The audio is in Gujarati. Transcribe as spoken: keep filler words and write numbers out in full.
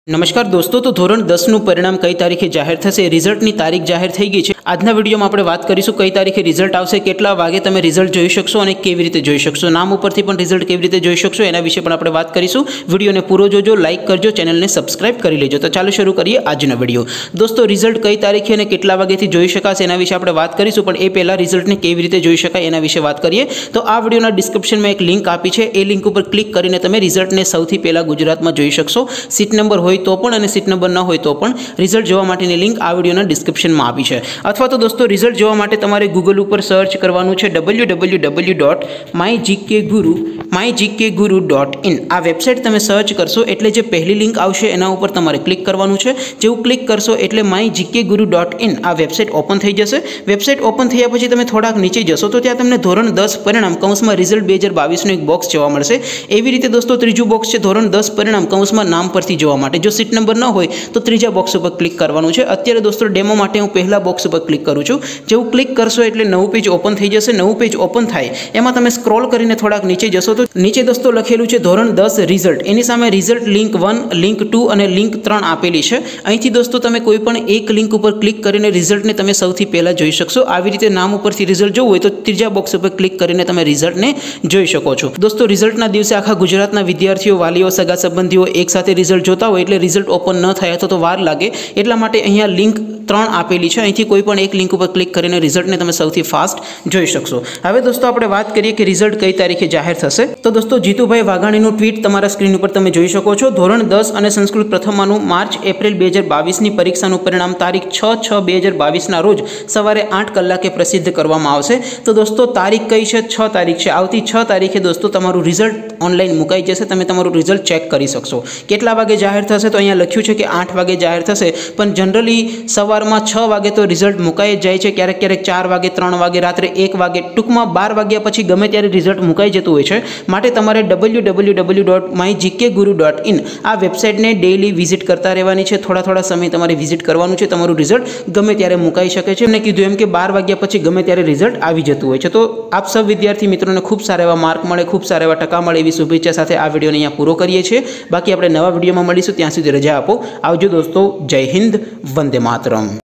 नमस्कार दोस्तों, तो धोरण दस નું પરિણામ કઈ તારીખે જાહેર થશે? રિઝલ્ટની તારીખ જાહેર થઈ ગઈ છે। આજના વિડીયોમાં આપણે વાત કરીશું કઈ તારીખે રિઝલ્ટ આવશે, કેટલા વાગે તમે રિઝલ્ટ જોઈ શકશો અને કેવી રીતે જોઈ શકશો, નામ ઉપરથી પણ રિઝલ્ટ કેવી રીતે જોઈ શકશો એના વિશે પણ આપણે વાત કરીશું। વિડીયોને પૂરો જોજો, લાઇક કરજો, ચેનલને સબસ્ક્રાઇબ કરી લેજો। તો ચાલો શરૂ કરીએ આજનો વિડીયો। દોસ્તો, રિઝલ્ટ કઈ તારીખે અને કેટલા વાગ્યાથી જોઈ શકાશે એના વિશે આપણે વાત કરીશું, પણ એ પહેલા રિઝલ્ટને કેવી રીતે જોઈ શકાય એના વિશે વાત કરીએ। તો આ વિડીયોના ડિસ્ક્રિપ્શનમાં એક લિંક આપી છે, એ લિંક ઉપર ક્લિક કરીને તમે રિઝલ્ટને સૌથી પહેલા ગુજરાતમાં જોઈ શકશો। સીટ નંબર હોય તો પણ અને સીટ નંબર ન હોય તો પણ રિઝલ્ટ જોવા માટેની લિંક આ વિડીયોના ડિસ્ક્રિપ્શનમાં આપી છે। અથવા તો દોસ્તો, રિઝલ્ટ જોવા માટે તમારે ગૂગલ ઉપર સર્ચ કરવાનું છે W W W dot my GK Guru my GK Guru dot in. આ વેબસાઇટ તમે સર્ચ કરશો એટલે જે પહેલી લિંક આવશે એના ઉપર તમારે ક્લિક કરવાનું છે। જેવું ક્લિક કરશો એટલે my GK Guru dot in આ વેબસાઇટ ઓપન થઈ જશે। વેબસાઇટ ઓપન થયા પછી તમે થોડાક નીચે જશો તો ત્યાં તમને ધોરણ દસ પરિણામ કૌંસમાં રિઝલ્ટ બે હજાર બાવીસનું એક બોક્સ જોવા મળશે। એવી રીતે દોસ્તો ત્રીજું બોક્સ છે ધોરણ દસ પરિણામ કૌંસમાં નામ પરથી જોવા માટે। જો સીટ નંબર ન હોય તો ત્રીજા બોક્સ ઉપર ક્લિક કરવાનું છે। અત્યારે દોસ્તો ડેમો માટે હું પહેલા બોક્સ ઉપર ક્લિક કરું છું। જેવું ક્લિક કરશો એટલે નવું પેજ ઓપન થઈ જશે। નવું પેજ ઓપન થાય એમાં તમે સ્ક્રોલ કરીને થોડાક નીચે જશો તો નીચે દોસ્તો લખેલું છે ધોરણ દસ રિઝલ્ટ, એની સામે result link one, link two અને લિંક ત્રણ આપેલી છે। અહીંથી દોસ્તો તમે કોઈ પણ એક લિંક ઉપર ક્લિક કરીને રિઝલ્ટને તમે સૌથી પહેલા જોઈ શકશો। આવી રીતે નામ ઉપરથી રિઝલ્ટ જોવું હોય તો ત્રીજા બોક્સ ઉપર ક્લિક કરીને તમે રિઝલ્ટને જોઈ શકો છો। દોસ્તો, રિઝલ્ટના દિવસે આખા ગુજરાતના વિદ્યાર્થીઓ, વાલીઓ, સગા સંબંધીઓ એક સાથે રિઝલ્ટ જોતા હોય એટલે રિઝલ્ટ ઓપન ન થાય તો વાર લાગે, એટલા માટે અહીંયા લિંક ત્રણ આપેલી છે। અહીંથી કોઈ પણ એક લિંક ઉપર ક્લિક કરીને રિઝલ્ટને તમે સૌથી ફાસ્ટ જોઈ શકશો। હવે દોસ્તો આપણે વાત કરીએ કે રિઝલ્ટ કઈ તારીખે જાહેર થશે। તો દોસ્તો, જીતુભાઈ વાઘાણીનું ટ્વીટ તમારા સ્ક્રીન ઉપર તમે જોઈ શકો છો। ધોરણ દસ અને સંસ્કૃત પ્રથમમાંનું માર્ચ એપ્રિલ બે હજાર બાવીસની પરીક્ષાનું પરિણામ તારીખ છ છ બે હજાર બાવીસના રોજ સવારે આઠ કલાકે પ્રસિદ્ધ કરવામાં આવશે। તો દોસ્તો, તારીખ કઈ છે? છ તારીખ છે। આવતી છ તારીખે દોસ્તો તમારું રિઝલ્ટ ઓનલાઈન મુકાઈ જશે, તમે તમારું રિઝલ્ટ ચેક કરી શકશો। કેટલા વાગે જાહેર થશે? તો અહીંયા લખ્યું છે કે આઠ વાગે જાહેર થશે, પણ જનરલી સવારમાં છ વાગે તો રિઝલ્ટ મુકાઈ જ જાય છે। ક્યારેક ક્યારેક ચાર વાગે, ત્રણ વાગે, રાત્રે એક વાગે, ટૂંકમાં બાર વાગ્યા પછી ગમે ત્યારે રિઝલ્ટ મુકાઈ જતું હોય છે। માટે તમારે W W W dot my GK Guru dot in આ વેબસાઇટને ડેઇલી વિઝિટ કરતા રહેવાની છે। થોડા થોડા સમય તમારે વિઝિટ કરવાનું છે। તમારું રિઝલ્ટ ગમે ત્યારે મુકાઈ શકે છે। એમને કીધું એમ કે બાર વાગ્યા પછી ગમે ત્યારે રિઝલ્ટ આવી જતું હોય છે। તો આપ સૌ વિદ્યાર્થી મિત્રોને ખૂબ સારા એવા માર્ક મળે, ખૂબ સારા એવા ટકા મળે એવી શુભેચ્છા સાથે આ વિડીયોને અહીંયા પૂરો કરીએ છીએ। બાકી આપણે નવા વિડીયોમાં મળીશું, ત્યાં સુધી રજા આપો। આવજો દોસ્તો, જય હિન્દ, વંદે માતરમ।